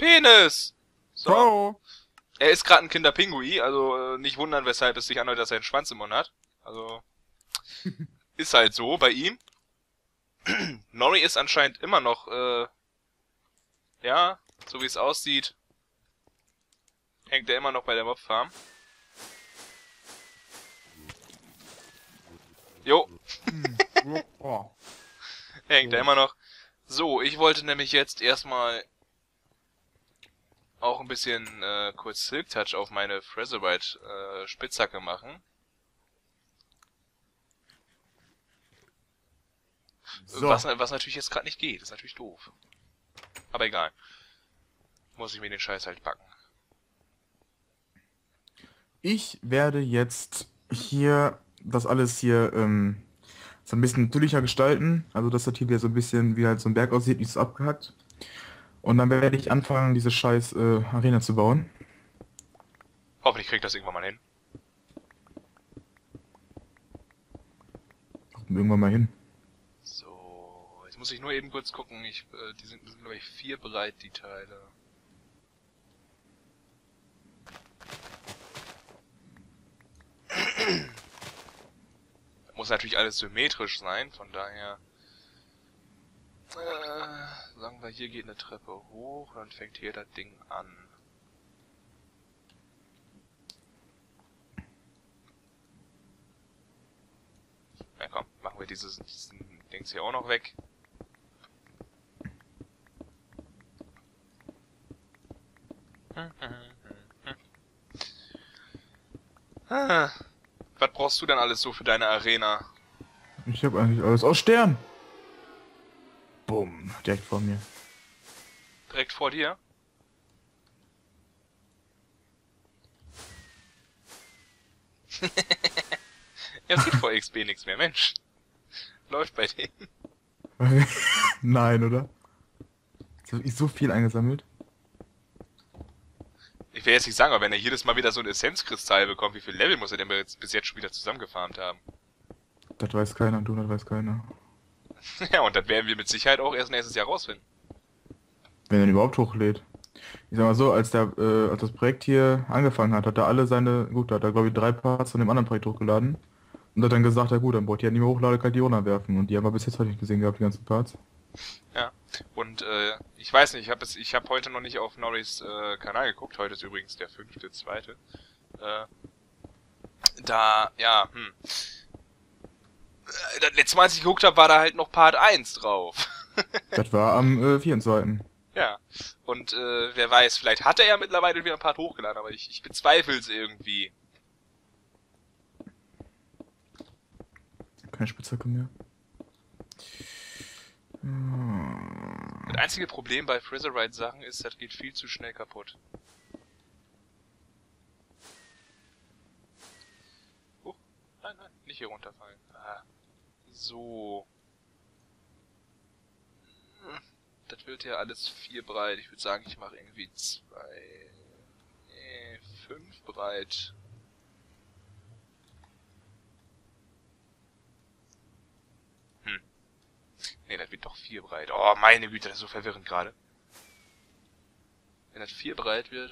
Penis! So. Oh. Er ist gerade ein Kinderpingui, also nicht wundern, weshalb es sich anhört, dass er einen Schwanz im Mund hat. Also, ist halt so bei ihm. Nori ist anscheinend immer noch, ja, so wie es aussieht, hängt er immer noch bei der Mobfarm. Jo, Oh. hängt er immer noch. So, ich wollte nämlich jetzt erstmal auch ein bisschen kurz Silk Touch auf meine Fraserite Spitzhacke machen. So. Was natürlich jetzt gerade nicht geht, ist natürlich doof. Aber egal. Muss ich mir den Scheiß halt packen. Ich werde jetzt hier das alles hier so ein bisschen natürlicher gestalten. Also dass das hier wieder so ein bisschen wie halt so ein Berg aussieht, nicht so abgehackt. Und dann werde ich anfangen, diese scheiß Arena zu bauen. Hoffentlich krieg ich das irgendwann mal hin. Kommt irgendwann mal hin. So, jetzt muss ich nur eben kurz gucken. Die sind glaube ich 4 bereit, die Teile. Muss natürlich alles symmetrisch sein, von daher... sagen wir, hier geht eine Treppe hoch, dann fängt hier das Ding an. Na komm, machen wir diesen Dings hier auch noch weg. Was brauchst du denn alles so für deine Arena? Ich habe eigentlich alles. Oh, Stern! Bumm, direkt vor mir. Direkt vor dir? Ja, es geht vor XP nichts mehr, Mensch. Läuft bei denen. Nein, oder? Jetzt habe ich so viel eingesammelt. Ich will jetzt nicht sagen, aber wenn er jedes Mal wieder so ein Essenzkristall bekommt, wie viel Level muss er denn bis jetzt schon wieder zusammengefarmt haben? Das weiß keiner, du, das weiß keiner. Ja, und das werden wir mit Sicherheit auch erst nächstes Jahr rausfinden. Wenn er ihn überhaupt hochlädt. Ich sag mal so, als das Projekt hier angefangen hat, hat er alle seine, gut, da hat er glaube ich 3 Parts von dem anderen Projekt hochgeladen. Und hat dann gesagt, ja gut, dann wollte ich ja nicht mehr hochladen, kann ich die runterwerfen. Und die haben wir bis jetzt heute nicht gesehen gehabt, die ganzen Parts. Ja. Und ich weiß nicht, ich habe heute noch nicht auf Norris Kanal geguckt. Heute ist übrigens der 5.2. Das letzte Mal, als ich geguckt habe, war da halt noch Part 1 drauf. Das war am 4.2. Ja. Und wer weiß, vielleicht hatte er mittlerweile wieder ein Part hochgeladen, aber ich bezweifle es irgendwie. Keine Spitzhacke mehr. Das einzige Problem bei Fraserite-Sachen ist, das geht viel zu schnell kaputt. Nein, nicht hier runterfallen. Ah. So. Das wird ja alles 4 breit. Ich würde sagen, ich mache irgendwie 5 breit. Ne, das wird doch 4 breit. Oh, meine Güte, das ist so verwirrend gerade. Wenn das 4 breit wird,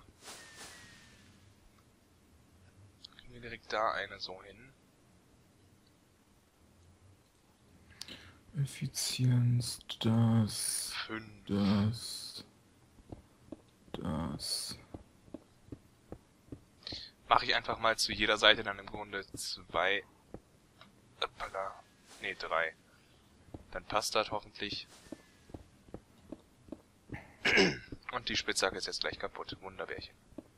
kriegen wir direkt da eine so hin. Effizienz, das, 5. das. Mache ich einfach mal zu jeder Seite dann im Grunde 2. Ne, 3. Dann passt das hoffentlich. Und die Spitzhacke ist jetzt gleich kaputt. Wunderbärchen.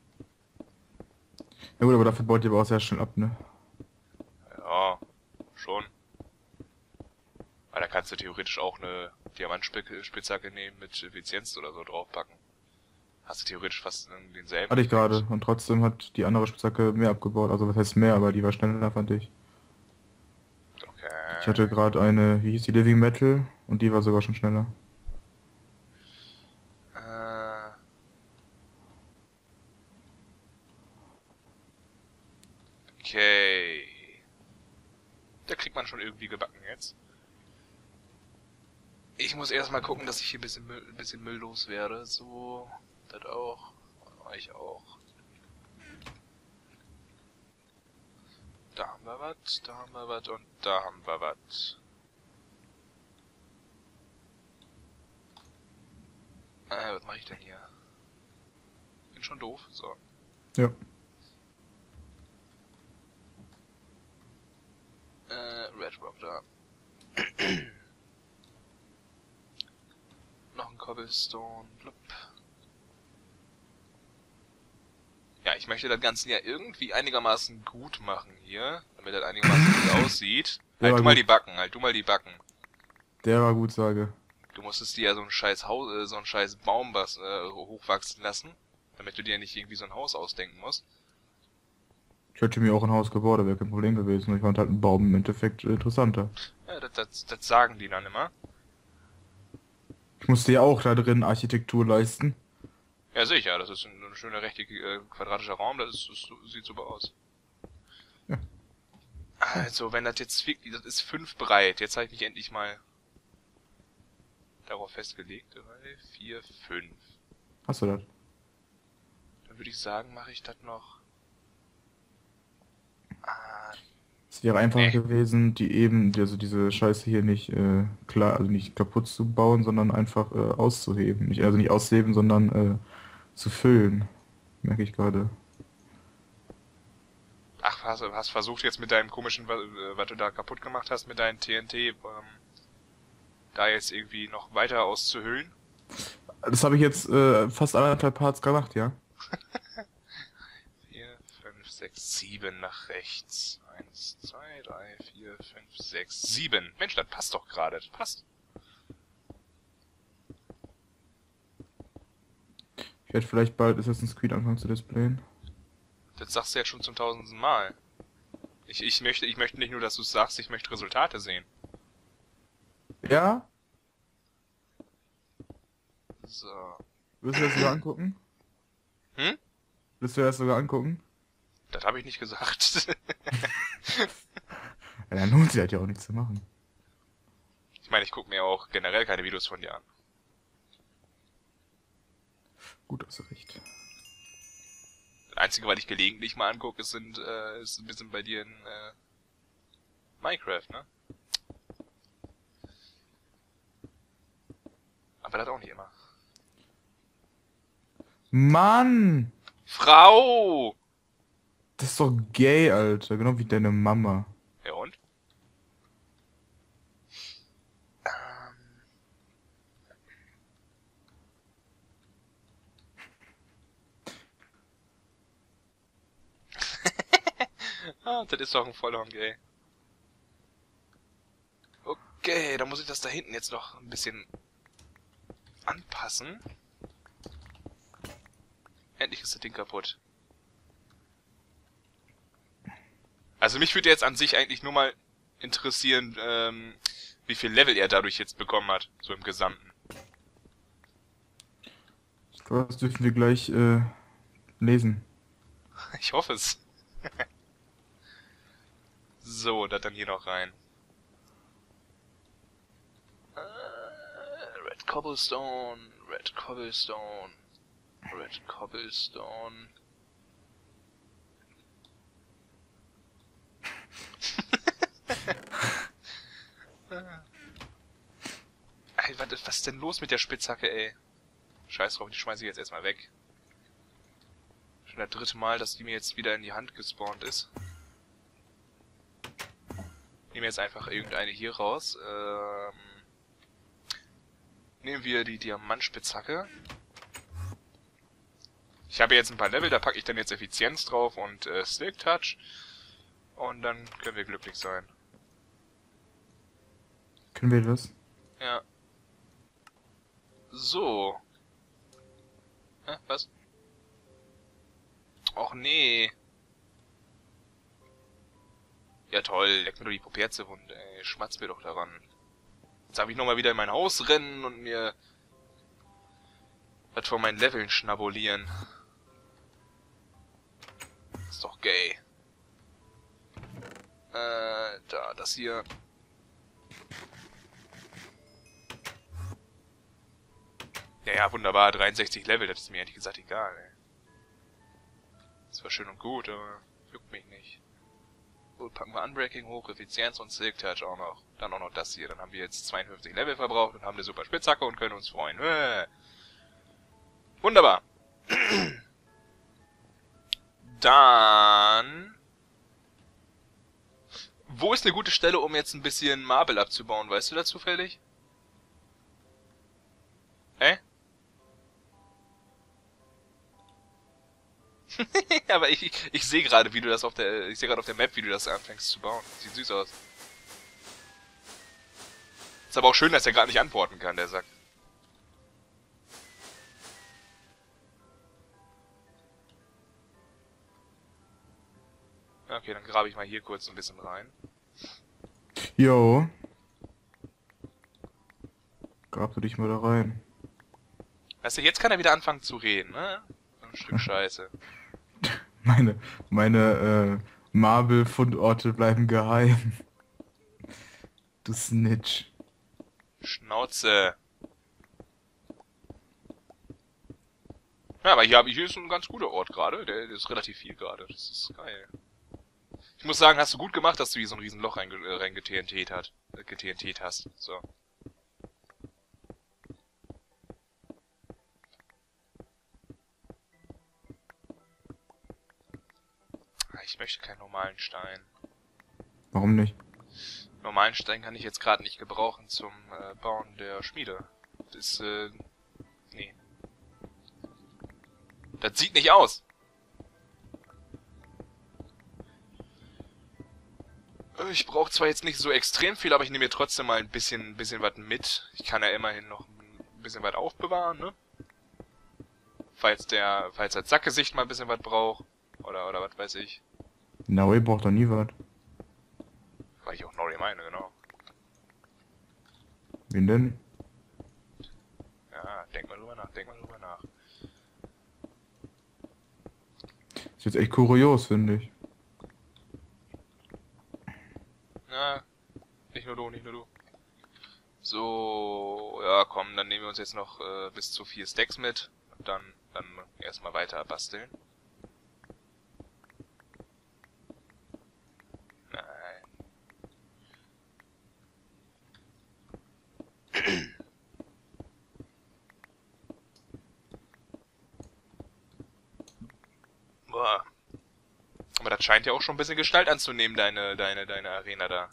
Ja gut, aber dafür baut ihr aber auch sehr schnell ab, ne? Ja, schon. Weil da kannst du theoretisch auch eine Diamantspitzhacke nehmen mit Effizienz oder so draufpacken. Hast du theoretisch fast denselben. Hatte ich Effekt. gerade. Und trotzdem hat die andere Spitzhacke mehr abgebaut. Also was heißt mehr, aber die war schneller, fand ich. Okay. Ich hatte gerade eine, wie hieß die, Living Metal, und die war sogar schon schneller. Okay. Da kriegt man schon irgendwie gebacken jetzt. Ich muss erstmal gucken, dass ich hier ein bisschen Müll loswerde. So, das auch. Euch auch. Da haben wir was, da haben wir was und da haben wir was. Was mache ich denn hier? Bin schon doof, so. Ja. Red Rock da. Noch ein Cobblestone, blub. Ja, ich möchte das Ganze ja irgendwie einigermaßen gut machen hier, damit das einigermaßen gut aussieht. Halt du mal die Backen, halt du mal die Backen. Der war gut, sage. Du musstest dir ja so ein scheiß Haus, so ein scheiß Baum hochwachsen lassen, damit du dir nicht irgendwie so ein Haus ausdenken musst. Ich hätte mir auch ein Haus gebaut, da wäre kein Problem gewesen. Ich fand halt einen Baum im Endeffekt interessanter. Ja, das sagen die dann immer. Ich musste ja auch da drin Architektur leisten. Ja, sicher, das ist ein schöner rechteckiger quadratischer Raum, sieht super aus. Ja. Also, wenn das jetzt wirklich, das ist 5 breit, jetzt habe ich mich endlich mal darauf festgelegt. 3, 4, 5. Hast du das? Dann würde ich sagen, mache ich das noch. Es wäre einfacher gewesen, also diese Scheiße hier nicht klar, also nicht kaputt zu bauen, sondern einfach auszuheben. Also nicht auszuheben, sondern zu füllen. Merke ich gerade. Ach, hast versucht jetzt mit deinem komischen, was du da kaputt gemacht hast, mit deinem TNT, da jetzt irgendwie noch weiter auszuhöhlen? Das habe ich jetzt fast 1,5 Parts gemacht, ja. 4, 5, 6, 7 nach rechts. 1, 2, 3, 4, 5, 6, 7. Mensch, das passt doch gerade. Das passt. Ich werde vielleicht bald Assassin's Creed anfangen zu displayen. Das sagst du jetzt schon zum 1000. Mal. Ich möchte nicht nur, dass du es sagst, ich möchte Resultate sehen. Ja? So. Willst du das sogar angucken? Hm? Willst du das sogar angucken? Das habe ich nicht gesagt. Ja, dann lohnt sich das ja auch nichts zu machen. Ich meine, ich gucke mir auch generell keine Videos von dir an. Gut, hast du recht. Das Einzige, was ich gelegentlich mal angucke, ist ein bisschen bei dir in Minecraft, ne? Aber das auch nicht immer. Mann! Frau! Das ist doch gay, Alter. Genau wie deine Mama. Ja und? Das ist doch ein Vollhorn, gay. Okay, dann muss ich das da hinten jetzt noch ein bisschen anpassen. Endlich ist das Ding kaputt. Also mich würde jetzt an sich eigentlich nur mal interessieren, wie viel Level er dadurch jetzt bekommen hat, so im Gesamten. Ich glaube, das dürfen wir gleich lesen. Ich hoffe es. So, das dann hier noch rein. Red Cobblestone, Red Cobblestone, Red Cobblestone. Ey, was ist denn los mit der Spitzhacke, ey? Scheiß drauf, die schmeiße ich jetzt erstmal weg. Schon das 3. Mal, dass die mir jetzt wieder in die Hand gespawnt ist. Nehmen wir jetzt einfach irgendeine hier raus. Nehmen wir die Diamantspitzhacke. Ich habe jetzt ein paar Level, da packe ich dann jetzt Effizienz drauf und Silk Touch. Und dann können wir glücklich sein. Können wir das? Ja. So. Hä, was? Och nee. Ja toll, leck mir doch die Popperzewunde, ey. Schmatz mir doch daran. Jetzt darf ich nochmal wieder in mein Haus rennen und mir was von meinen Leveln schnabulieren. Ist doch gay. Da, das hier. Ja, ja, wunderbar, 63 Level, das ist mir ehrlich gesagt egal, ey. Das war schön und gut, aber juckt mich nicht. Gut, packen wir Unbreaking hoch, Effizienz und Silk Touch auch noch. Dann auch noch das hier. Dann haben wir jetzt 52 Level verbraucht und haben eine super Spitzhacke und können uns freuen. Wunderbar. Dann... Wo ist eine gute Stelle, um jetzt ein bisschen Marble abzubauen? Weißt du da zufällig? Aber ich sehe gerade, wie du das auf der... Ich sehe gerade auf der Map, wie du das anfängst zu bauen. Sieht süß aus. Ist aber auch schön, dass er gerade nicht antworten kann, der Sack. Okay, dann grabe ich mal hier kurz ein bisschen rein. Jo. Grab du dich mal da rein. Weißt du, jetzt kann er wieder anfangen zu reden, ne? So ein Stück Scheiße. Meine Marble-Fundorte bleiben geheim. Du Snitch. Schnauze. Ja, aber hier ist ein ganz guter Ort gerade. Der ist relativ viel gerade. Das ist geil. Ich muss sagen, hast du gut gemacht, dass du hier so ein riesen Loch getnt hast. So. Ich möchte keinen normalen Stein. Warum nicht? Normalen Stein kann ich jetzt gerade nicht gebrauchen zum Bauen der Schmiede. Das nee. Das sieht nicht aus. Ich brauche zwar jetzt nicht so extrem viel, aber ich nehme mir trotzdem mal ein bisschen was mit. Ich kann ja immerhin noch ein bisschen was aufbewahren, ne? Falls das Sackgesicht mal ein bisschen was braucht. Oder was weiß ich. Naui braucht doch nie was. Weil ich auch Nori meine, genau. Wen denn? Ja, denk mal drüber nach. Ist jetzt echt kurios, finde ich. Na, nicht nur du. So, ja komm, dann nehmen wir uns jetzt noch bis zu 4 Stacks mit. Und dann erstmal weiter basteln. Nein. Boah. Aber das scheint ja auch schon ein bisschen Gestalt anzunehmen, deine Arena da.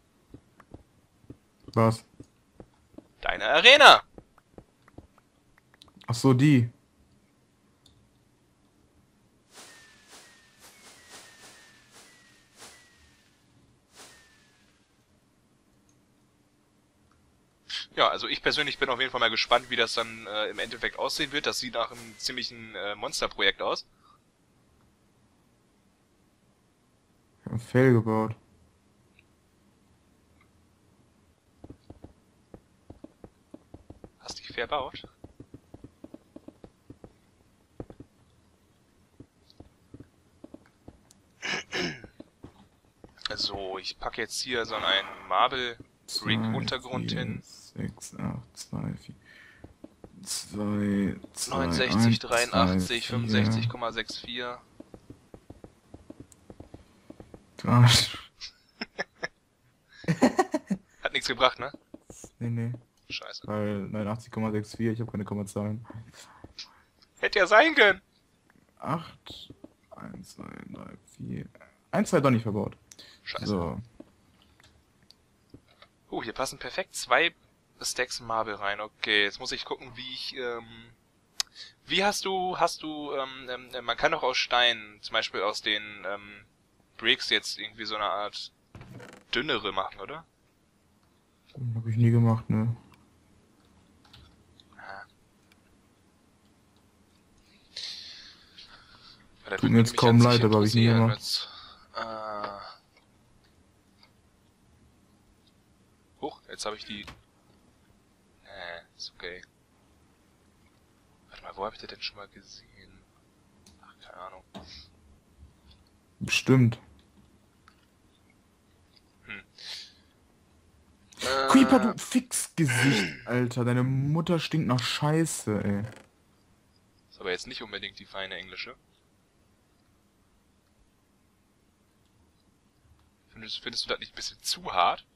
Was? Deine Arena! Ach so, die. Ja, also ich persönlich bin auf jeden Fall mal gespannt, wie das dann im Endeffekt aussehen wird. Das sieht nach einem ziemlichen Monsterprojekt aus. Ich hab einen Fail gebaut. Hast dich verbaut? So, ich packe jetzt hier so einen Marble Brick Untergrund hin. 6, 8, 2, 4. 2, 69, 83, 65,64. Hat nichts gebracht, ne? Nee. Scheiße. Weil 89,64, ich habe keine Kommazahlen. Hätte ja sein können. 8, 1, 2, 3, 4. 1, 2 doch nicht verbaut. Scheiße. So. Hier passen perfekt 2 Stacks Marble rein. Okay, jetzt muss ich gucken, wie ich, wie hast du, man kann doch aus Stein, zum Beispiel aus den, Bricks jetzt irgendwie so eine Art dünnere machen, oder? Hab ich nie gemacht, ne? Ja, Tut mir jetzt kaum leid, aber hab ich nie gemacht. Jetzt habe ich die... ist okay. Warte mal, wo habe ich das denn schon mal gesehen? Ach, keine Ahnung. Bestimmt. Creeper, du Fixgesicht, Alter. Deine Mutter stinkt nach Scheiße, ey. Ist aber jetzt nicht unbedingt die feine englische. Findest du das nicht ein bisschen zu hart?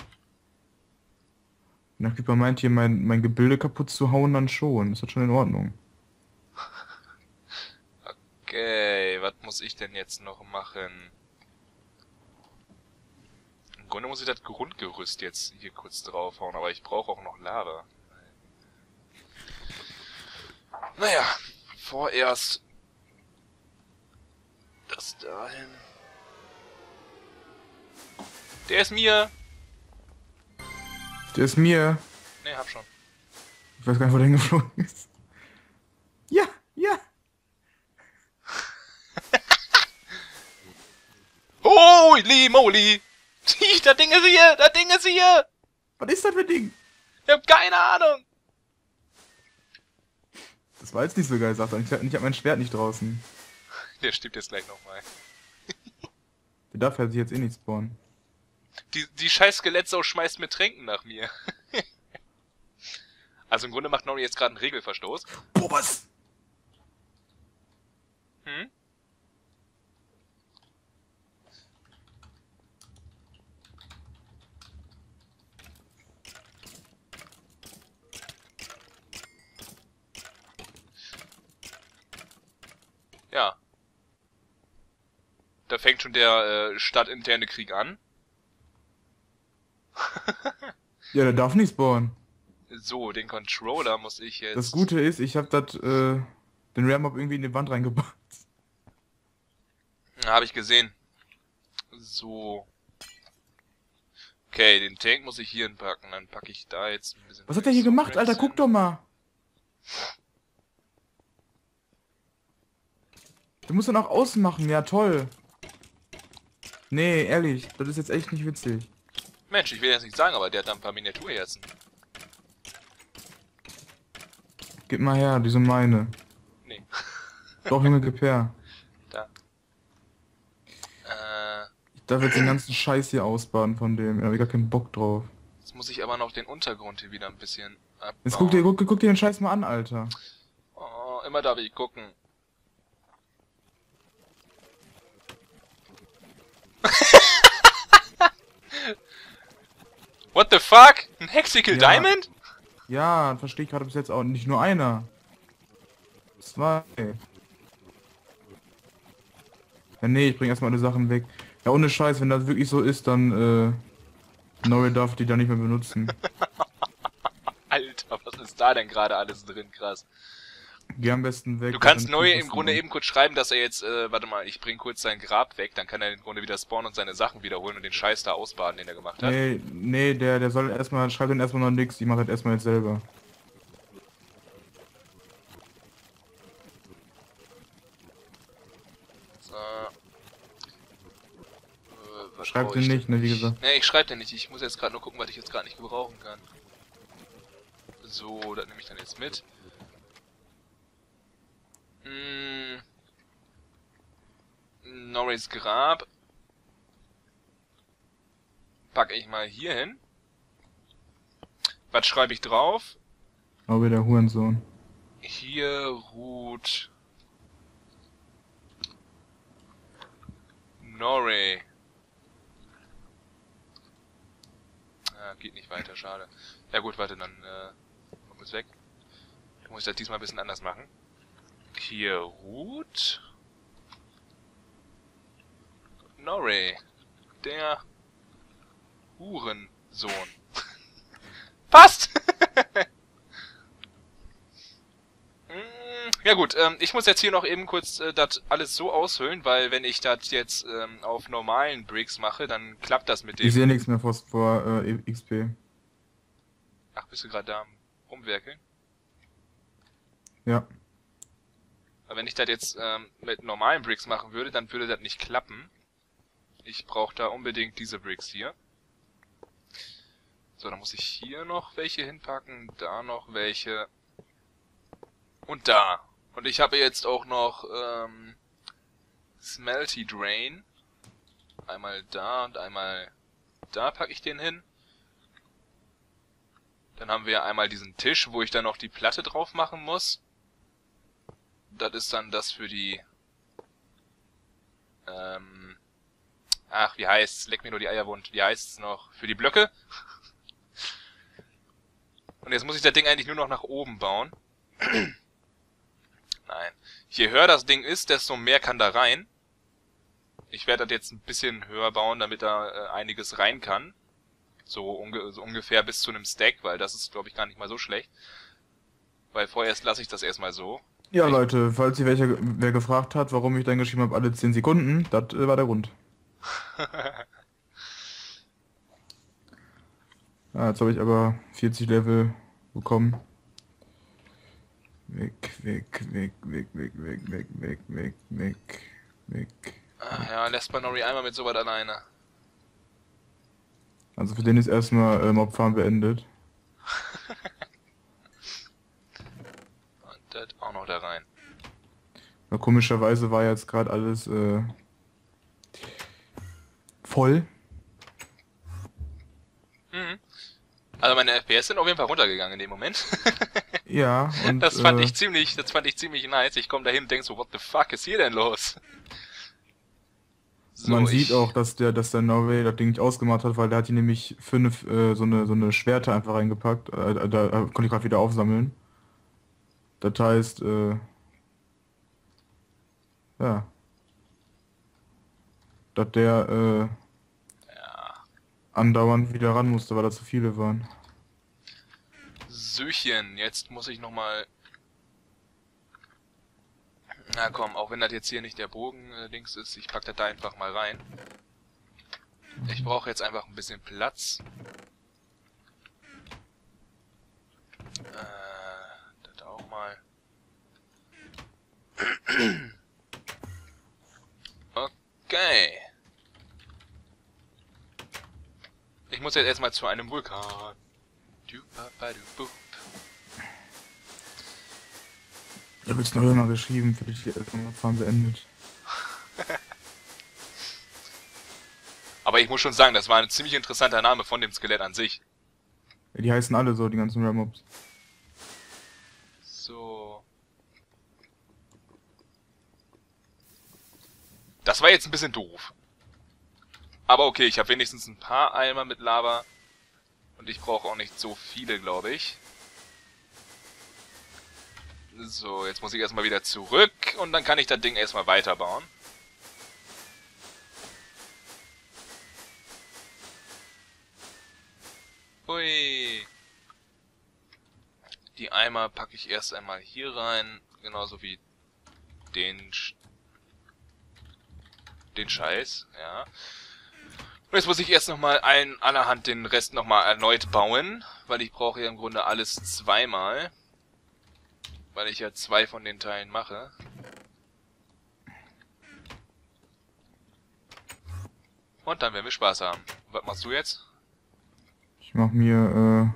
Wenn der Creeper meint, hier mein Gebilde kaputt zu hauen, dann schon. Ist das schon in Ordnung. Okay, was muss ich denn jetzt noch machen? Im Grunde muss ich das Grundgerüst jetzt hier kurz draufhauen, aber ich brauche auch noch Lava. Naja, vorerst das dahin. Der ist mir! Der ist mir. Ne, hab schon. Ich weiß gar nicht, wo der hingeflogen ist. Ja, ja. Holy moly! Das Ding ist hier! Das Ding ist hier! Was ist das für ein Ding? Ich hab keine Ahnung! Das war jetzt nicht so geil, sagt er. Ich hab mein Schwert nicht draußen. Der stirbt jetzt gleich nochmal. Der darf ja sich jetzt eh nicht spawnen. Die scheiß Skelettsau schmeißt mir Tränken nach mir. Also im Grunde macht Nori jetzt gerade einen Regelverstoß. Boah, was? Hm? Ja. Da fängt schon der stadtinterne Krieg an. Ja, der darf nicht spawnen. So, den Controller muss ich jetzt... Das Gute ist, ich hab den Rare-Mob irgendwie in die Wand reingebaut. Habe ich gesehen. So. Okay, den Tank muss ich hier hinpacken. Dann packe ich da jetzt ein bisschen... Was hat der hier gemacht, Alter? Guck doch mal. Du musst dann auch außen machen, ja toll. Nee, ehrlich, das ist jetzt echt nicht witzig. Mensch, ich will jetzt nicht sagen, aber der hat da ein paar Miniaturherzen. Gib mal her, die sind meine. Nee. Doch, Junge, gib her. Da. Ich darf jetzt den ganzen Scheiß hier ausbaden von dem. Da hab ich gar keinen Bock drauf. Jetzt muss ich aber noch den Untergrund hier wieder ein bisschen abbauen. Jetzt guck dir den Scheiß mal an, Alter. Oh, immer darf ich gucken. What the fuck? Ein Hexical Ja. Diamond? Ja, verstehe ich gerade bis jetzt auch. Nicht nur einer. Zwei. Ja, nee, ich bring erstmal alle Sachen weg. Ja, ohne Scheiß, wenn das wirklich so ist, dann, Nori darf die da nicht mehr benutzen. Alter, was ist da denn gerade alles drin? Krass. Geh am besten weg. Du kannst dann Neu tut im was Grunde dran. eben kurz schreiben, dass er jetzt, warte mal, ich bring kurz sein Grab weg, dann kann er im Grunde wieder spawnen und seine Sachen wiederholen und den Scheiß da ausbaden, den er gemacht hat. Nee, der soll erstmal, schreib den erstmal noch nix, ich mach das erstmal jetzt selber. So. Was Schreib brauch den ich nicht, denn ne, wie gesagt. Nee, ich schreib den nicht, ich muss jetzt gerade nur gucken, was ich jetzt gerade nicht gebrauchen kann. So, das nehme ich dann jetzt mit. Norris Grab packe ich mal hier hin. Was schreibe ich drauf? Oh, wie der Hurensohn. Hier ruht Norrie. Geht nicht weiter, schade. Ja gut, warte, dann kommt es weg. Dann muss ich das diesmal ein bisschen anders machen. Hier ruht Norrie, der Hurensohn. Passt! Ja gut, ich muss jetzt hier noch eben kurz das alles so aushöhlen, weil wenn ich das jetzt auf normalen Bricks mache, dann klappt das mit dem... Ich sehe nichts mehr vor XP. Ach, bist du gerade da am Rumwerkeln? Ja. Aber wenn ich das jetzt mit normalen Bricks machen würde, dann würde das nicht klappen. Ich brauche da unbedingt diese Bricks hier. So, dann muss ich hier noch welche hinpacken, da noch welche und da. Und ich habe jetzt auch noch Smelty Drain. Einmal da und einmal da packe ich den hin. Dann haben wir einmal diesen Tisch, wo ich dann noch die Platte drauf machen muss. Das ist dann das für die... Ach, wie heißt's? Leck mir nur die Eierwund. Wie heißt's noch? Für die Blöcke? Und jetzt muss ich das Ding eigentlich nur noch nach oben bauen. Nein. Je höher das Ding ist, desto mehr kann da rein. Ich werde das jetzt ein bisschen höher bauen, damit da einiges rein kann. So ungefähr bis zu einem Stack, weil das ist, glaube ich, gar nicht mal so schlecht. Weil vorerst lasse ich das erstmal so. Ja, Leute, falls ihr wer gefragt hat, warum ich dann geschrieben habe, alle 10 Sekunden, das war der Grund. Jetzt habe ich aber 40 Level bekommen. Weg. Ach ja, lässt man Nori einmal mit sowas alleine. Also für den ist erstmal Mobfarm beendet. Und das auch noch da rein. Ja, komischerweise war jetzt gerade alles voll. Mhm. Also meine FPS sind auf jeden Fall runtergegangen in dem Moment. Ja, und das fand ich ziemlich nice. Ich komme dahin und denk so, what the fuck ist hier denn los? So, man sieht auch, dass der Norway das Ding nicht ausgemacht hat, weil der hat hier nämlich 5 so eine Schwerte einfach reingepackt. Da konnte ich gerade wieder aufsammeln. Das heißt, ja. Dass der ja. andauernd wieder ran musste, weil da zu viele waren. Süchen, jetzt muss ich nochmal... Na komm, auch wenn das jetzt hier nicht der Bogen-Dings ist, ich pack das da einfach mal rein. Ich brauche jetzt einfach ein bisschen Platz. Das auch mal. Okay. Ich muss jetzt erstmal zu einem Vulkan. Da wird's noch immer geschrieben, für die Fahren beendet. Aber ich muss schon sagen, das war ein ziemlich interessanter Name von dem Skelett an sich. Ja, die heißen alle so, die ganzen Rare-Mobs. So. Das war jetzt ein bisschen doof. Aber okay, ich habe wenigstens ein paar Eimer mit Lava. Und ich brauche auch nicht so viele, glaube ich. So, jetzt muss ich erstmal wieder zurück. Und dann kann ich das Ding erstmal weiterbauen. Hui. Die Eimer packe ich erst einmal hier rein. Genauso wie den Scheiß, ja. Und jetzt muss ich erst nochmal allerhand den Rest nochmal erneut bauen. Weil ich brauche ja im Grunde alles zweimal. Weil ich ja 2 von den Teilen mache. Und dann werden wir Spaß haben. Was machst du jetzt? Ich mach mir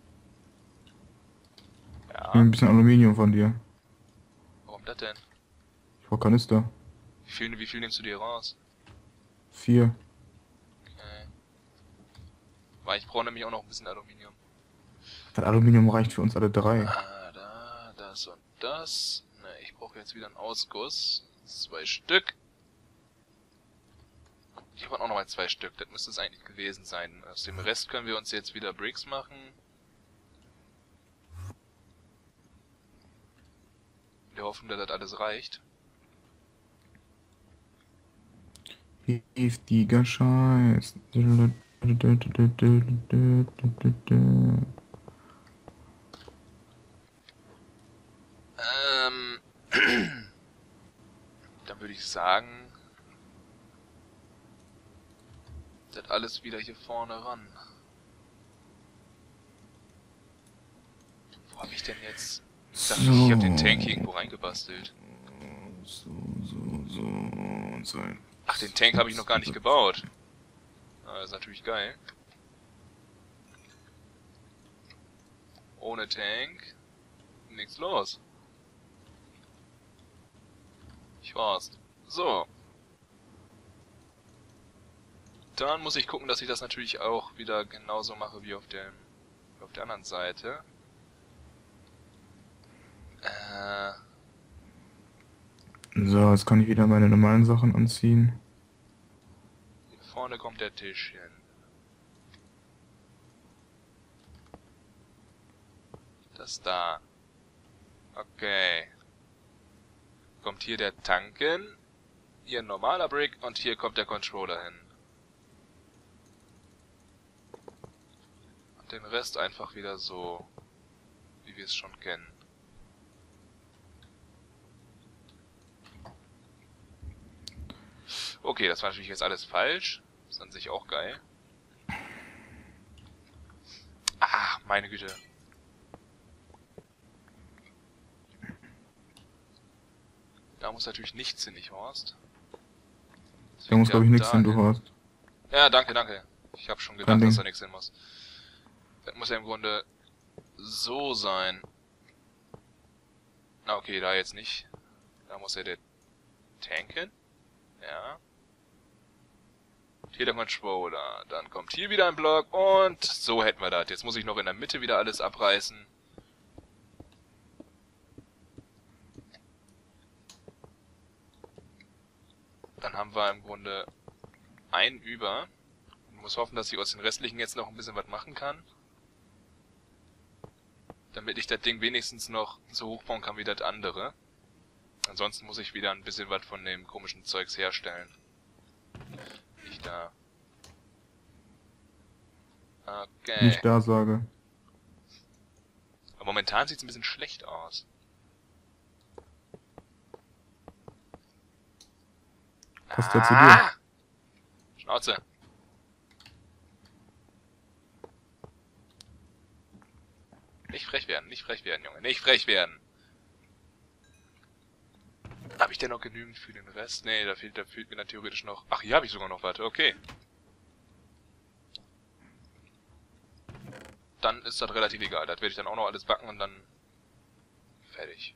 Ja. ein bisschen Aluminium von dir. Warum das denn? Ich brauch Kanister. Wie viel nimmst du dir raus? 4. Okay. Weil ich brauche nämlich auch noch ein bisschen Aluminium. Das Aluminium reicht für uns alle 3. Das und das. Ne, ich brauche jetzt wieder einen Ausguss. 2 Stück. Ich brauche auch nochmal 2 Stück. Das müsste es eigentlich gewesen sein. Aus dem Rest können wir uns jetzt wieder Bricks machen. Wir hoffen, dass das alles reicht. Giftiger Scheiß. Dann würde ich sagen, das alles wieder hier vorne ran. Wo habe ich denn jetzt? Ich dachte, ich habe den Tank hier irgendwo reingebastelt. So. Ach, den Tank habe ich noch gar nicht gebaut. Das ist natürlich geil. Ohne Tank nichts los. Ich war's. So. Dann muss ich gucken, dass ich das natürlich auch wieder genauso mache wie auf auf der anderen Seite. So, jetzt kann ich wieder meine normalen Sachen anziehen. Hier vorne kommt der Tisch hin. Das da. Okay. Kommt hier der Tanken. Hier ein normaler Brick und hier kommt der Controller hin. Und den Rest einfach wieder so, wie wir es schon kennen. Okay, das war natürlich jetzt alles falsch. Ist an sich auch geil. Ah, meine Güte. Da muss natürlich nichts hin, nicht Horst? Da muss, glaube ich, nichts hin, du hast. Ja, danke, danke. Ich habe schon gedacht, dass da nichts hin muss. Das muss ja im Grunde so sein. Na okay, da jetzt nicht. Da muss ja der tanken. Ja. Und hier der Controller. Dann kommt hier wieder ein Block und so hätten wir das. Jetzt muss ich noch in der Mitte wieder alles abreißen. Dann haben wir im Grunde ein über. Ich muss hoffen, dass ich aus den restlichen jetzt noch ein bisschen was machen kann. Damit ich das Ding wenigstens noch so hochbauen kann wie das andere. Ansonsten muss ich wieder ein bisschen was von dem komischen Zeugs herstellen. Nicht da. Okay. Nicht da sage. Aber momentan sieht es ein bisschen schlecht aus. Passt ja zu dir. Schnauze. Nicht frech werden, Junge. Nicht frech werden. Habe ich denn noch genügend für den Rest? Nee, da fehlt mir dann theoretisch noch... Ach, hier habe ich sogar noch was. Okay. Dann ist das relativ egal. Das werde ich dann auch noch alles backen und dann... fertig.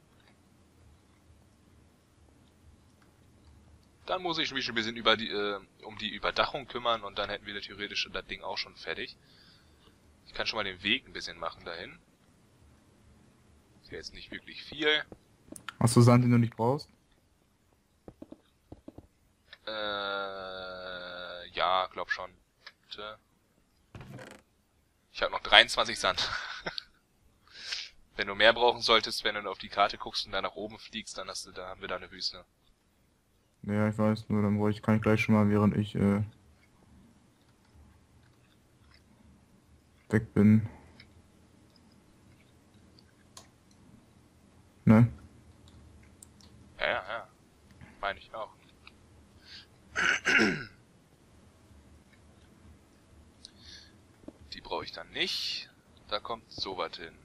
Dann muss ich mich ein bisschen über um die Überdachung kümmern und dann hätten wir theoretisch das Ding auch schon fertig. Ich kann schon mal den Weg ein bisschen machen dahin. Ist ja jetzt nicht wirklich viel. Hast du Sand, den du nicht brauchst? Ja, glaub schon. Bitte. Ich habe noch 23 Sand. Wenn du mehr brauchen solltest, wenn du auf die Karte guckst und da nach oben fliegst, dann haben wir da eine Wüste. Ja, ich weiß, nur dann kann ich gleich schon mal, während ich weg bin. Ne? Ja. Meine ich auch. Die brauche ich dann nicht. Da kommt sowas hin.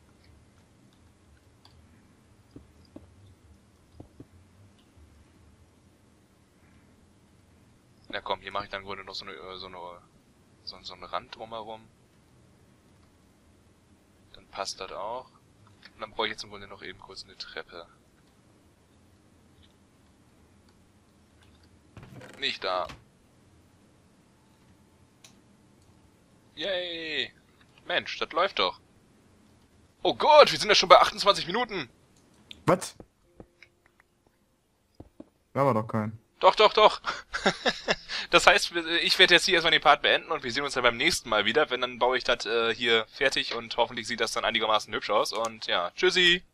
Na komm, hier mache ich dann im Grunde noch so einen Rand drumherum. Dann passt das auch. Und dann brauche ich jetzt im Grunde noch eben kurz eine Treppe. Nicht da. Yay! Mensch, das läuft doch. Oh Gott, wir sind ja schon bei 28 Minuten. Was? Da war doch kein. Doch. Das heißt, ich werde jetzt hier erstmal den Part beenden und wir sehen uns dann beim nächsten Mal wieder. Wenn, dann baue ich das hier fertig und hoffentlich sieht das dann einigermaßen hübsch aus. Und ja, tschüssi!